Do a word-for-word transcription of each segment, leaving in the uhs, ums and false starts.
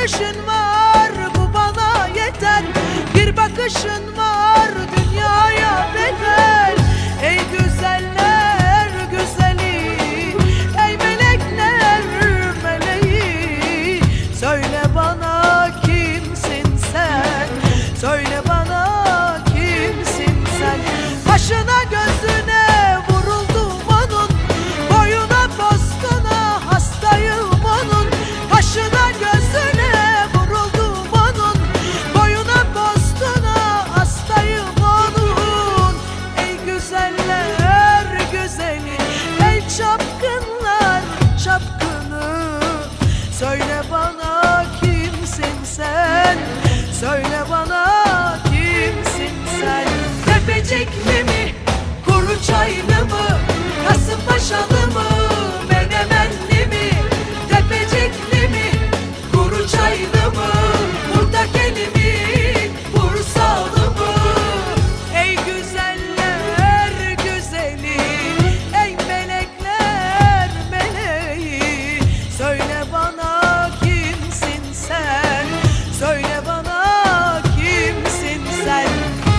gülüşün var, bu bana yeter. Bir bakışın var, dünyaya bedel. Ey güzeller güzeli, ey melekler meleği, söyle bana kimsin sen, söyle bana kimsin sen. Başına gözüne vuruldum onun, boyuna postuna hastayım onun. Başına gözüne vuruldum onun, boyuna postuna hastayım onun. Ey güzeller güzeli, ey çapkınlar çapkını, söyle bana kimsin sen, söyle bana kimsin sen. Tepecikli mi, kuru çaylı mı, Kasımpaşalı mı, Menemenli mi? Tepecikli mi, kuru çaylı mı, Burtakeli mi, Bursalı mı? Ey güzeller güzeli, ey melekler meleği, söyle bana kimsin sen, söyle bana kimsin sen.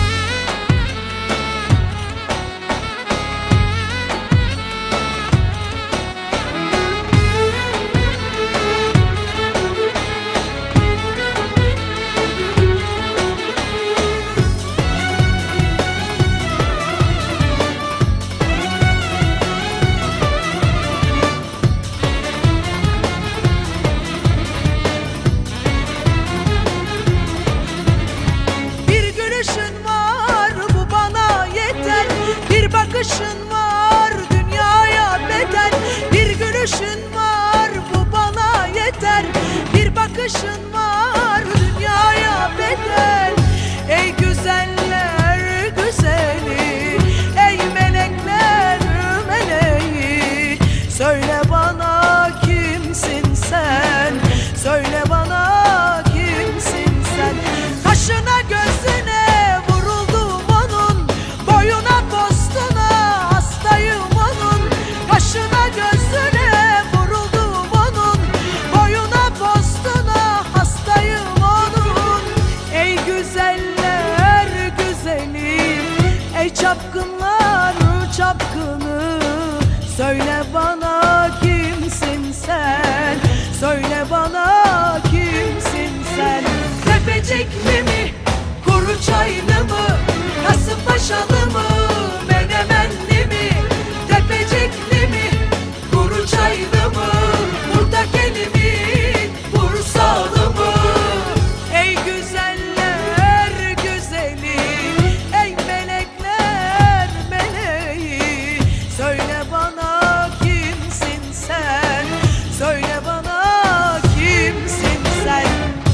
Bakışın var, dünyaya bedel. Bir gülüşün var, bu bana yeter. Bir bakışın var, dünyaya bedel. Ey güzeller güzeli, ey melekler meleği, söyle bana kimsin sen, söyle bana kimsin sen. Kaşına gözüne vuruldum onun, boyuna postuna hastayım onun. Kaşına gözüne vuruldum onun, boyuna postuna hastayım onun. Ey güzeller güzeli, ey çapkınlar çapkını, söyle bana kimsin sen, söyle bana kimsin sen. Tepecikli mi, kuru çaylı mı, Kasımpaşalı mı, Menemenli mi? Tepecikli mi, kuru çaylı mı, Burtakeli mi, Bursalı mı? Ey güzeller güzeli, ey melekler meleği, söyle bana kimsin sen, söyle bana kimsin sen.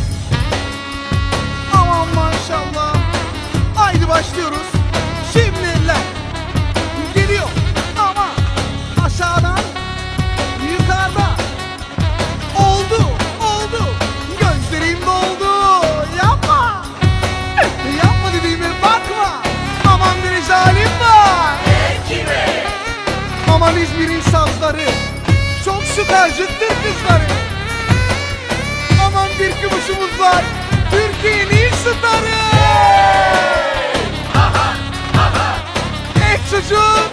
Aman maşallah. Haydi başlıyoruz. Şimdi eller geliyor ama aşağıdan yukarıda. Oldu oldu, gözlerim doldu. Yapma, yapma dediğime bakma. Aman bir zalim var. Kime? Aman İzmir'in sazları çok sık acıktır kızları. Aman bir kıvışımız var, Türkiye'nin starı. Aha, aha. Ey çocuğum,